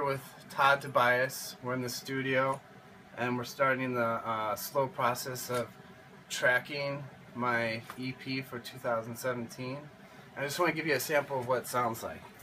with Todd Tobias. We're in the studio and we're starting the slow process of tracking my EP for 2017. I just want to give you a sample of what it sounds like.